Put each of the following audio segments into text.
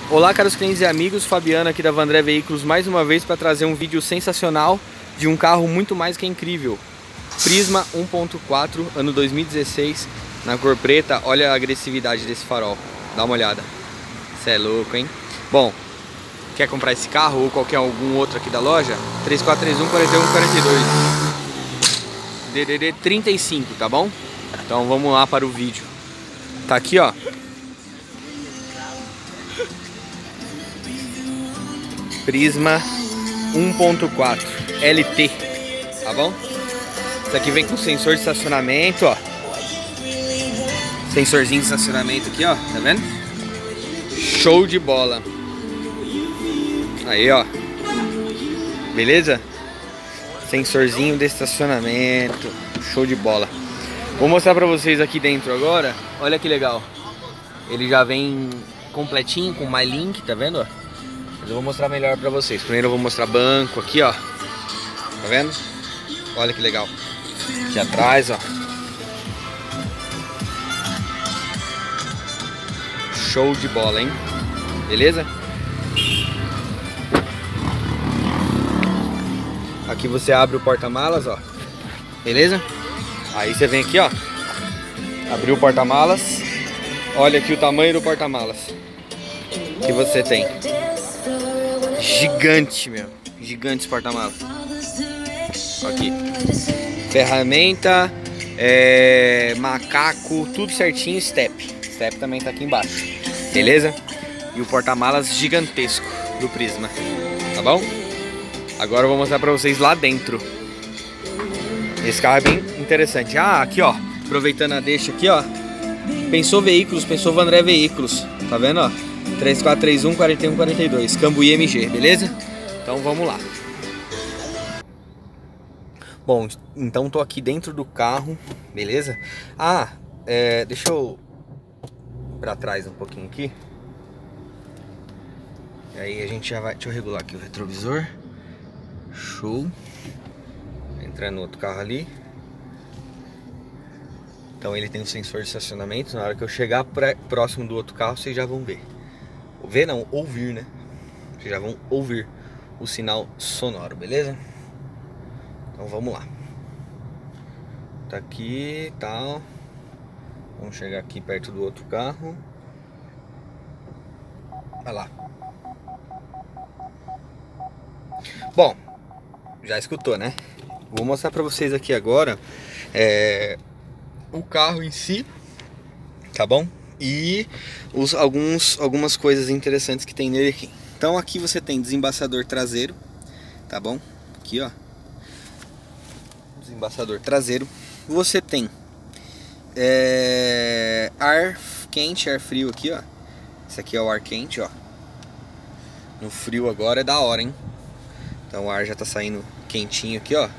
Olá, caros clientes e amigos, Fabiano aqui da Vandré Veículos mais uma vez para trazer um vídeo sensacional de um carro muito mais que incrível. Prisma 1.4, ano 2016, na cor preta. Olha a agressividade desse farol, dá uma olhada. Cê é louco, hein? Bom, quer comprar esse carro ou algum outro aqui da loja? 3431-4142 DDD 35, tá bom? Então vamos lá para o vídeo. Tá aqui, ó. Prisma 1.4 LT, tá bom? Isso aqui vem com sensor de estacionamento, ó. Sensorzinho de estacionamento aqui, ó, tá vendo? Show de bola. Aí, ó. Beleza? Sensorzinho de estacionamento. Show de bola. Vou mostrar pra vocês aqui dentro agora. Olha que legal. Ele já vem completinho com MyLink, tá vendo, ó? Mas eu vou mostrar melhor pra vocês. Primeiro eu vou mostrar banco aqui, ó. Tá vendo? Olha que legal. Aqui atrás, ó. Show de bola, hein? Beleza? Aqui você abre o porta-malas, ó. Beleza? Aí você vem aqui, ó. Abriu o porta-malas. Olha aqui o tamanho do porta-malas que você tem. Gigante, meu. Gigante esse porta-malas. Aqui. Ferramenta, macaco, tudo certinho. Step. Step também tá aqui embaixo. Beleza? E o porta-malas gigantesco do Prisma. Tá bom? Agora eu vou mostrar pra vocês lá dentro. Esse carro é bem interessante. Ah, aqui, ó. Aproveitando a deixa aqui, ó. Pensou Veículos, pensou Vandré Veículos. Tá vendo, ó? 3431-4142, Cambuí MG, beleza? Então vamos lá. Bom, então tô aqui dentro do carro, beleza? Ah, deixa eu pra trás um pouquinho aqui. E aí a gente já vai... Deixa eu regular aqui o retrovisor. Show. Entrar no outro carro ali. Então ele tem um sensor de estacionamento. Na hora que eu chegar próximo do outro carro, vocês já vão ver. Ver não, ouvir, né? Vocês já vão ouvir o sinal sonoro, beleza? Então vamos lá. Tá aqui, tal. Vamos chegar aqui perto do outro carro. Olha lá. Bom, já escutou, né? Vou mostrar pra vocês aqui agora o carro em si, tá bom? E algumas coisas interessantes que tem nele aqui. Então aqui você tem desembaçador traseiro, tá bom? Aqui, ó. Desembaçador traseiro. Você tem ar quente, ar frio aqui, ó. Esse aqui é o ar quente, ó. No frio agora é da hora, hein? Então o ar já tá saindo quentinho aqui, ó.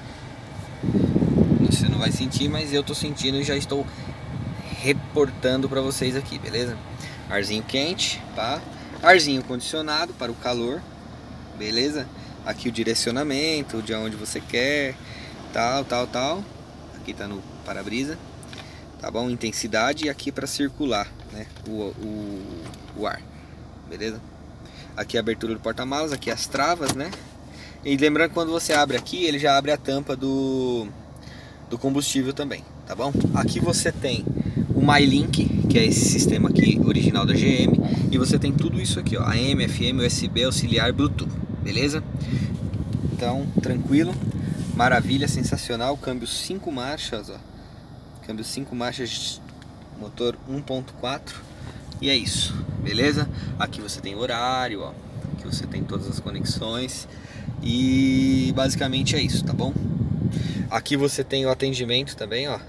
Você não vai sentir, mas eu tô sentindo e já estou reportando pra vocês aqui, beleza? Arzinho quente, tá? Arzinho condicionado para o calor, beleza? Aqui o direcionamento, de onde você quer, tal. Aqui tá no para-brisa, tá bom? Intensidade, e aqui para circular, né? O ar, beleza? Aqui a abertura do porta-malas, aqui as travas, né? E lembrando que quando você abre aqui, ele já abre a tampa do combustível também, tá bom? Aqui você tem o MyLink, que é esse sistema aqui original da GM, e você tem tudo isso aqui, ó, AM, FM, USB, auxiliar, Bluetooth, beleza? Então, tranquilo, maravilha, sensacional. Câmbio 5 marchas, ó. Câmbio 5 marchas, motor 1.4, e é isso, beleza? Aqui você tem horário, ó. Aqui você tem todas as conexões, e basicamente é isso, tá bom? Aqui você tem o atendimento também, ó,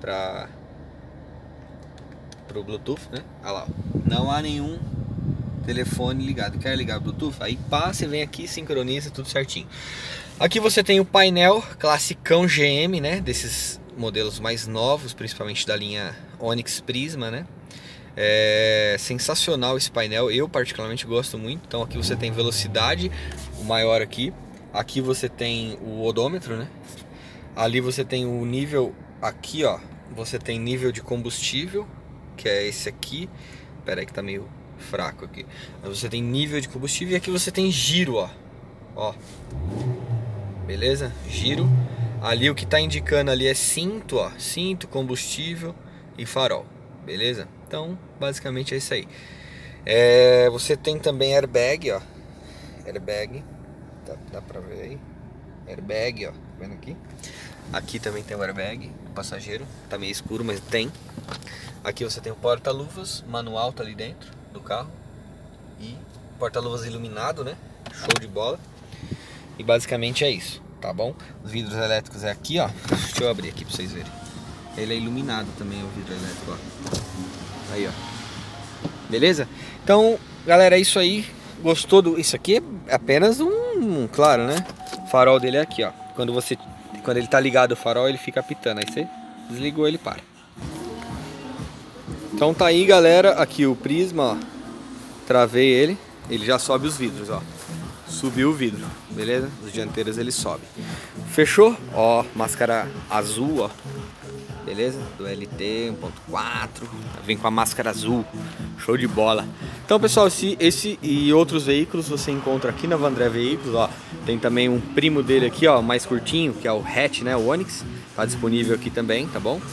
pro Bluetooth, né? Olha lá, ó. Não há nenhum telefone ligado. Quer ligar o Bluetooth? Aí passa e vem aqui, sincroniza, tudo certinho. Aqui você tem o painel classicão GM, né? Desses modelos mais novos, principalmente da linha Onix Prisma, né? É sensacional esse painel, eu particularmente gosto muito. Então aqui você tem velocidade, o maior aqui. Aqui você tem o odômetro, né? Ali você tem o nível, aqui ó, você tem nível de combustível, que é esse aqui. Pera aí que tá meio fraco aqui. Aí você tem nível de combustível e aqui você tem giro, ó. Beleza? Giro. Ali o que tá indicando ali é cinto, ó. Cinto, combustível e farol. Beleza? Então, basicamente é isso aí. Você tem também airbag, ó. Airbag. Dá pra ver aí? Airbag, ó. Tá vendo aqui? Aqui também tem o airbag passageiro. Tá meio escuro, mas tem. Aqui você tem o porta-luvas manual, tá ali dentro do carro. E porta-luvas iluminado, né? Show de bola. E basicamente é isso, tá bom? Os vidros elétricos é aqui, ó. Deixa eu abrir aqui pra vocês verem. Ele é iluminado também, o vidro elétrico, ó. Aí, ó. Beleza? Então, galera, é isso aí. Gostou do... Isso aqui é apenas claro, né? O farol dele é aqui, ó. Quando ele tá ligado o farol, ele fica apitando. Aí você desligou, ele para. Então tá aí, galera. Aqui o Prisma, ó. Travei ele. Ele já sobe os vidros, ó. Subiu o vidro, beleza? Os dianteiros ele sobe. Fechou? Ó, máscara azul, ó. Beleza? Do LT 1.4. Vem com a máscara azul. Show de bola. Então, pessoal, esse e outros veículos você encontra aqui na Vandré Veículos, ó. Tem também um primo dele aqui, ó, mais curtinho, que é o hatch, né? O Onix. Tá disponível aqui também, tá bom?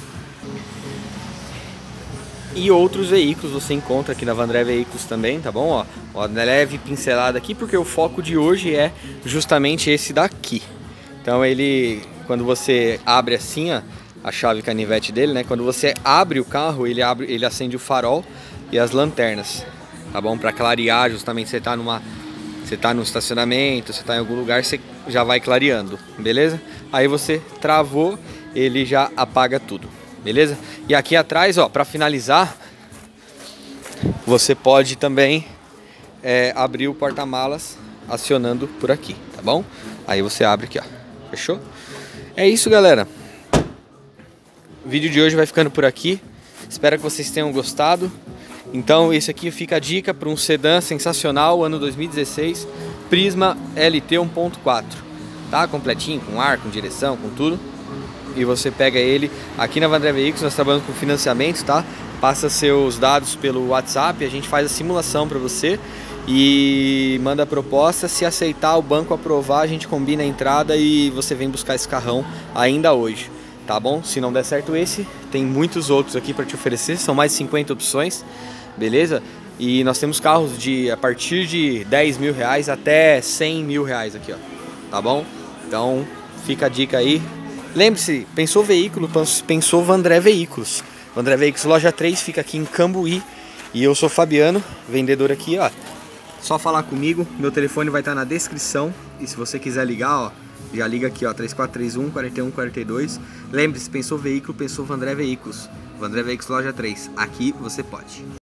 E outros veículos você encontra aqui na Vandré Veículos também, tá bom? Ó, leve pincelada aqui, porque o foco de hoje é justamente esse daqui. Então ele, quando você abre assim, ó, a chave canivete dele, né? Quando você abre o carro, ele acende o farol e as lanternas, tá bom? Para clarear, justamente você tá no estacionamento, você tá em algum lugar, você já vai clareando, beleza? Aí você travou, ele já apaga tudo. Beleza? E aqui atrás, ó, para finalizar, você pode também abrir o porta-malas acionando por aqui, tá bom? Aí você abre aqui, ó. Fechou? É isso, galera. O vídeo de hoje vai ficando por aqui. Espero que vocês tenham gostado. Então, esse aqui fica a dica para um sedã sensacional, ano 2016, Prisma LT 1.4. Tá? Completinho, com ar, com direção, com tudo. E você pega ele aqui na Vandré Veículos. Nós trabalhamos com financiamento, tá? Passa seus dados pelo WhatsApp, a gente faz a simulação para você e manda a proposta. Se aceitar, o banco aprovar, a gente combina a entrada e você vem buscar esse carrão ainda hoje, tá bom? Se não der certo esse, tem muitos outros aqui para te oferecer, são mais de 50 opções, beleza? E nós temos carros a partir de 10 mil reais até 100 mil reais aqui, ó, tá bom? Então fica a dica aí. Lembre-se, pensou veículo, pensou Vandré Veículos. Vandré Veículos Loja 3 fica aqui em Cambuí. E eu sou Fabiano, vendedor aqui, ó. Só falar comigo, meu telefone vai estar na descrição. E se você quiser ligar, ó, já liga aqui, ó, 3431 4142. Lembre-se, pensou veículo, pensou Vandré Veículos. Vandré Veículos Loja 3, aqui você pode.